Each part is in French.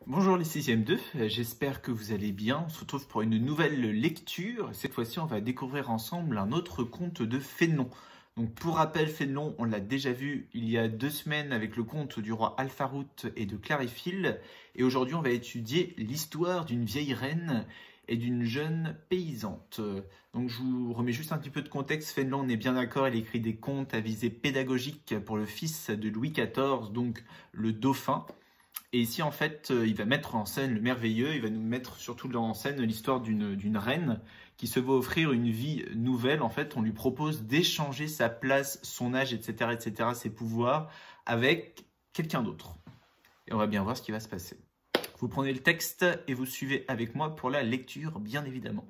Bonjour les 6e 2, j'espère que vous allez bien. On se retrouve pour une nouvelle lecture. Cette fois-ci, on va découvrir ensemble un autre conte de Fénelon. Donc pour rappel, Fénelon, on l'a déjà vu il y a 2 semaines avec le conte du roi Alfarout et de Clariphile. Et aujourd'hui, on va étudier l'histoire d'une vieille reine et d'une jeune paysante. Donc je vous remets juste un petit peu de contexte. Fénelon, on est bien d'accord, il écrit des contes à visée pédagogique pour le fils de Louis XIV, donc le dauphin. Et ici, en fait, il va mettre en scène le merveilleux, il va nous mettre surtout en scène l'histoire d'une reine qui se voit offrir une vie nouvelle. En fait, on lui propose d'échanger sa place, son âge, etc., ses pouvoirs, avec quelqu'un d'autre. Et on va bien voir ce qui va se passer. Vous prenez le texte et vous suivez avec moi pour la lecture, bien évidemment.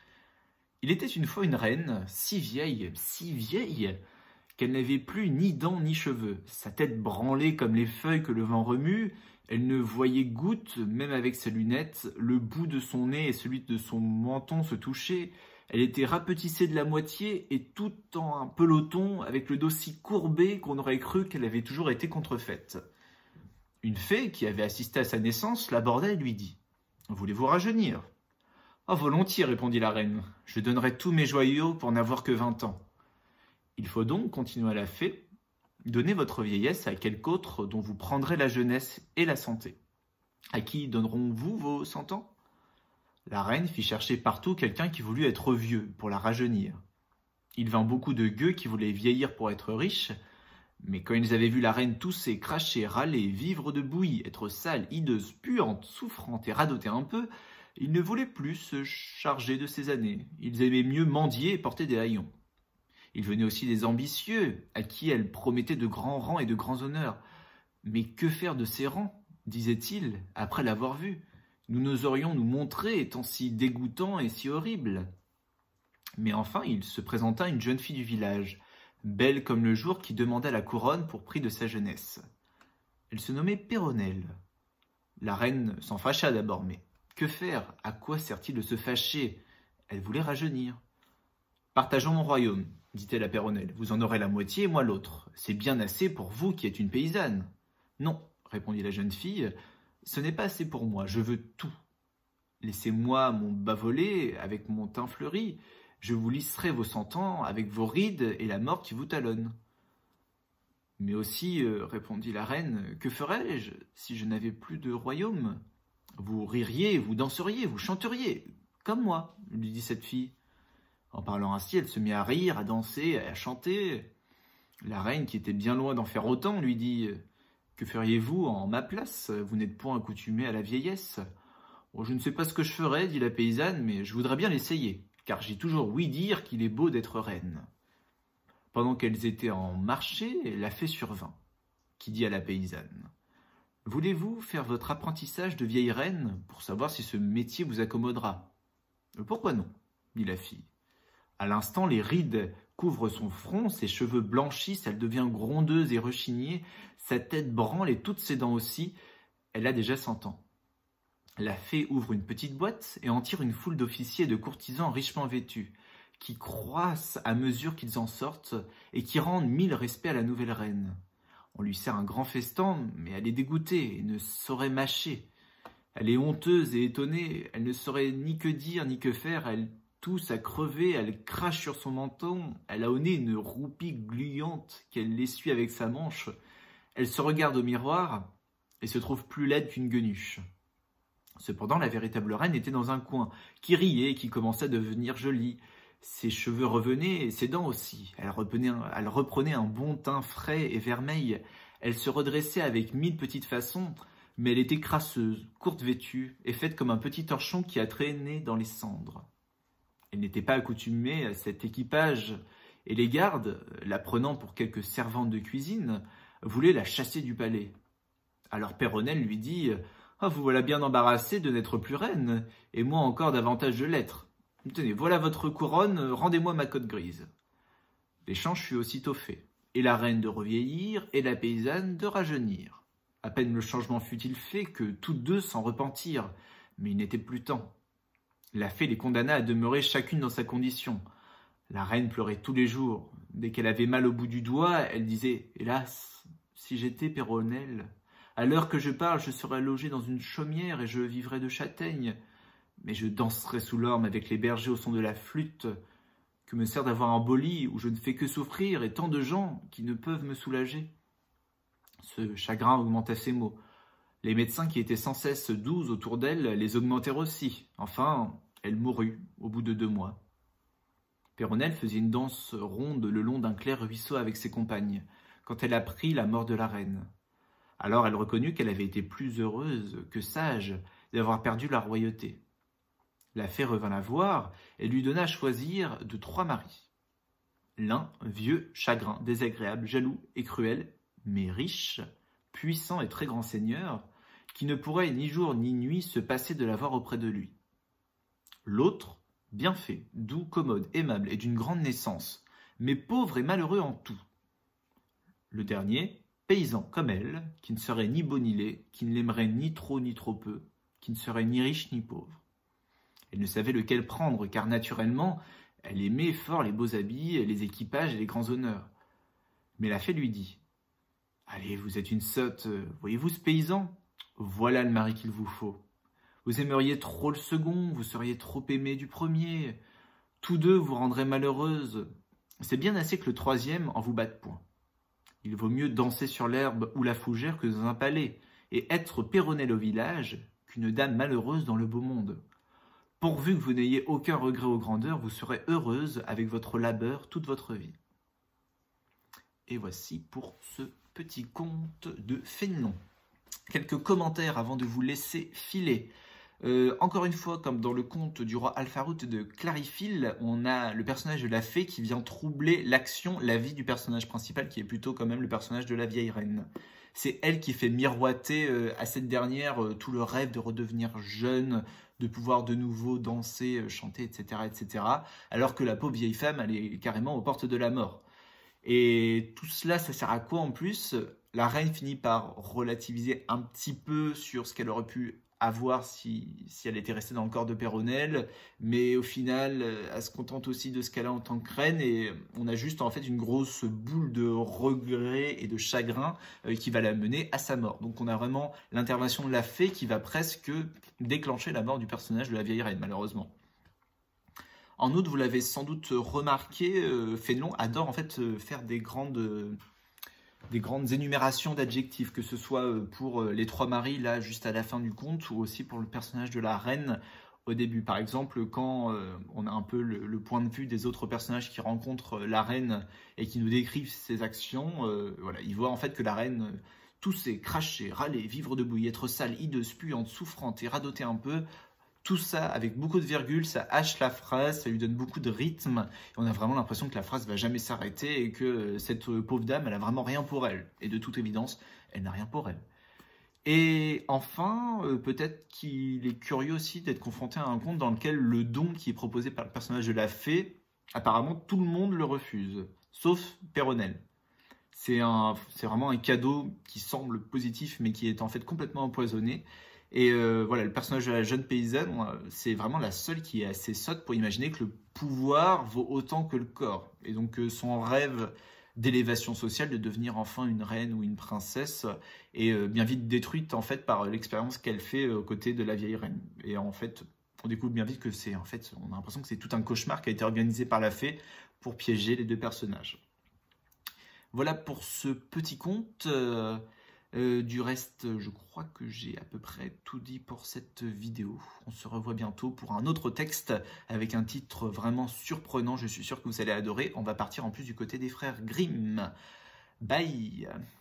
Il était une fois une reine, si vieille, qu'elle n'avait plus ni dents ni cheveux. Sa tête branlait comme les feuilles que le vent remue. Elle ne voyait goutte, même avec ses lunettes. Le bout de son nez et celui de son menton se touchaient. Elle était rapetissée de la moitié et tout en un peloton, avec le dos si courbé qu'on aurait cru qu'elle avait toujours été contrefaite. Une fée, qui avait assisté à sa naissance, l'aborda et lui dit « Voulez-vous rajeunir ?»« Oh, volontiers, répondit la reine. Je donnerai tous mes joyaux pour n'avoir que 20 ans. » Il faut donc, continua la fée, donner votre vieillesse à quelque autre dont vous prendrez la jeunesse et la santé. À qui donnerons-vous vos 100 ans? La reine fit chercher partout quelqu'un qui voulut être vieux pour la rajeunir. Il vint beaucoup de gueux qui voulaient vieillir pour être riches, mais quand ils avaient vu la reine tousser, cracher, râler, vivre de bouillie, être sale, hideuse, puante, souffrante et radoter un peu, ils ne voulaient plus se charger de ces années. Ils aimaient mieux mendier et porter des haillons. Il venait aussi des ambitieux, à qui elle promettait de grands rangs et de grands honneurs. Mais que faire de ces rangs, disait-il, après l'avoir vu? Nous n'oserions nous montrer étant si dégoûtants et si horribles. Mais enfin, il se présenta une jeune fille du village, belle comme le jour, qui demanda la couronne pour prix de sa jeunesse. Elle se nommait Péronnelle. La reine s'en fâcha d'abord, mais que faire? À quoi sert-il de se fâcher? Elle voulait rajeunir. Partageons mon royaume, dit-elle à Péronnelle. Vous en aurez la moitié et moi l'autre. C'est bien assez pour vous qui êtes une paysanne. Non, répondit la jeune fille, ce n'est pas assez pour moi, je veux tout. Laissez-moi mon bas-volé avec mon teint fleuri, je vous lisserai vos 100 ans avec vos rides et la mort qui vous talonne. Mais aussi, répondit la reine, que ferais-je si je n'avais plus de royaume? Vous ririez, vous danseriez, vous chanteriez, comme moi, lui dit cette fille. En parlant ainsi, elle se mit à rire, à danser, à chanter. La reine, qui était bien loin d'en faire autant, lui dit « Que feriez-vous en ma place? Vous n'êtes point accoutumée à la vieillesse. »« Oh, je ne sais pas ce que je ferais, dit la paysanne, mais je voudrais bien l'essayer, car j'ai toujours ouï dire qu'il est beau d'être reine. » Pendant qu'elles étaient en marché, la fée survint, qui dit à la paysanne « Voulez-vous faire votre apprentissage de vieille reine pour savoir si ce métier vous accommodera? »« Pourquoi non? » dit la fille. À l'instant, les rides couvrent son front, ses cheveux blanchissent, elle devient grondeuse et rechignée, sa tête branle et toutes ses dents aussi. Elle a déjà 100 ans. La fée ouvre une petite boîte et en tire une foule d'officiers et de courtisans richement vêtus, qui croissent à mesure qu'ils en sortent et qui rendent 1000 respects à la nouvelle reine. On lui sert un grand festin, mais elle est dégoûtée et ne saurait mâcher. Elle est honteuse et étonnée, elle ne saurait ni que dire ni que faire, elle tousse à crever, elle crache sur son menton, elle a au nez une roupie gluante qu'elle essuie avec sa manche. Elle se regarde au miroir et se trouve plus laide qu'une guenuche. Cependant, la véritable reine était dans un coin, qui riait et qui commençait à devenir jolie. Ses cheveux revenaient et ses dents aussi. Elle reprenait un bon teint frais et vermeil. Elle se redressait avec 1000 petites façons, mais elle était crasseuse, courte vêtue et faite comme un petit torchon qui a traîné dans les cendres. Elle n'était pas accoutumée à cet équipage, et les gardes, la prenant pour quelque servante de cuisine, voulaient la chasser du palais. Alors Péronnelle lui dit « Ah, vous voilà bien embarrassée de n'être plus reine, et moi encore davantage de l'être. Tenez, voilà votre couronne, rendez-moi ma cotte grise. » L'échange fut aussitôt fait, et la reine de revieillir, et la paysanne de rajeunir. À peine le changement fut-il fait que toutes deux s'en repentirent, mais il n'était plus temps. La fée les condamna à demeurer chacune dans sa condition. La reine pleurait tous les jours. Dès qu'elle avait mal au bout du doigt, elle disait « Hélas, si j'étais Péronnelle, À l'heure que je parle, je serai logé dans une chaumière et je vivrai de châtaignes. Mais je danserai sous l'orme avec les bergers au son de la flûte. Que me sert d'avoir un beau lit où je ne fais que souffrir et tant de gens qui ne peuvent me soulager. Ce chagrin augmenta ses maux. Les médecins qui étaient sans cesse 12 autour d'elle les augmentèrent aussi. Enfin, elle mourut au bout de 2 mois. Péronnelle faisait une danse ronde le long d'un clair ruisseau avec ses compagnes, quand elle apprit la mort de la reine. Alors elle reconnut qu'elle avait été plus heureuse que sage d'avoir perdu la royauté. La fée revint la voir et lui donna à choisir de 3 maris. L'un, vieux, chagrin, désagréable, jaloux et cruel, mais riche, puissant et très grand seigneur, qui ne pourrait ni jour ni nuit se passer de l'avoir auprès de lui. L'autre, bien fait, doux, commode, aimable et d'une grande naissance, mais pauvre et malheureux en tout. Le dernier, paysan comme elle, qui ne serait ni beau ni laid, qui ne l'aimerait ni trop peu, qui ne serait ni riche ni pauvre. Elle ne savait lequel prendre, car naturellement, elle aimait fort les beaux habits, les équipages et les grands honneurs. Mais la fée lui dit « Allez, vous êtes une sotte, voyez-vous ce paysan? Voilà le mari qu'il vous faut. Vous aimeriez trop le second, vous seriez trop aimé du premier. Tous deux vous rendraient malheureuse. C'est bien assez que le troisième en vous batte point. Il vaut mieux danser sur l'herbe ou la fougère que dans un palais, et être Péronnelle au village qu'une dame malheureuse dans le beau monde. Pourvu que vous n'ayez aucun regret aux grandeurs, vous serez heureuse avec votre labeur toute votre vie. » Et voici pour ce petit conte de Fénelon. Quelques commentaires avant de vous laisser filer. Encore une fois, comme dans le conte du roi Alfarout de Clarifil, on a le personnage de la fée qui vient troubler l'action, la vie du personnage principal, qui est plutôt quand même le personnage de la vieille reine. C'est elle qui fait miroiter à cette dernière tout le rêve de redevenir jeune, de pouvoir de nouveau danser, chanter, etc., etc. Alors que la pauvre vieille femme, elle est carrément aux portes de la mort. Et tout cela, ça sert à quoi en plus? La reine finit par relativiser un petit peu sur ce qu'elle aurait pu avoir si elle était restée dans le corps de Péronnelle, mais au final, elle se contente aussi de ce qu'elle a en tant que reine, et on a juste en fait une grosse boule de regret et de chagrin qui va la mener à sa mort. Donc on a vraiment l'intervention de la fée qui va presque déclencher la mort du personnage de la vieille reine, malheureusement. En outre, vous l'avez sans doute remarqué, Fénelon adore en fait faire des grandes énumérations d'adjectifs, que ce soit pour les 3 maris, là, juste à la fin du conte, ou aussi pour le personnage de la reine au début. Par exemple, quand on a un peu le point de vue des autres personnages qui rencontrent la reine et qui nous décrivent ses actions, voilà, ils voient en fait que la reine tousser, cracher, râler, vivre debout, être sale, hideuse, puante, souffrante et radoter un peu. Tout ça avec beaucoup de virgules, ça hache la phrase, ça lui donne beaucoup de rythme. Et on a vraiment l'impression que la phrase va jamais s'arrêter et que cette pauvre dame, elle a vraiment rien pour elle. Et de toute évidence, elle n'a rien pour elle. Et enfin, peut-être qu'il est curieux aussi d'être confronté à un conte dans lequel le don qui est proposé par le personnage de la fée, apparemment tout le monde le refuse, sauf Péronnelle. C'est vraiment un cadeau qui semble positif mais qui est en fait complètement empoisonné. Et voilà, le personnage de la jeune paysanne, c'est vraiment la seule qui est assez sotte pour imaginer que le pouvoir vaut autant que le corps. Et donc son rêve d'élévation sociale, de devenir enfin une reine ou une princesse, est bien vite détruite en fait par l'expérience qu'elle fait aux côtés de la vieille reine. Et en fait, on découvre bien vite que c'est on a l'impression que c'est tout un cauchemar qui a été organisé par la fée pour piéger les 2 personnages. Voilà pour ce petit conte. Du reste, je crois que j'ai à peu près tout dit pour cette vidéo. On se revoit bientôt pour un autre texte avec un titre vraiment surprenant. Je suis sûr que vous allez adorer. On va partir en plus du côté des frères Grimm. Bye!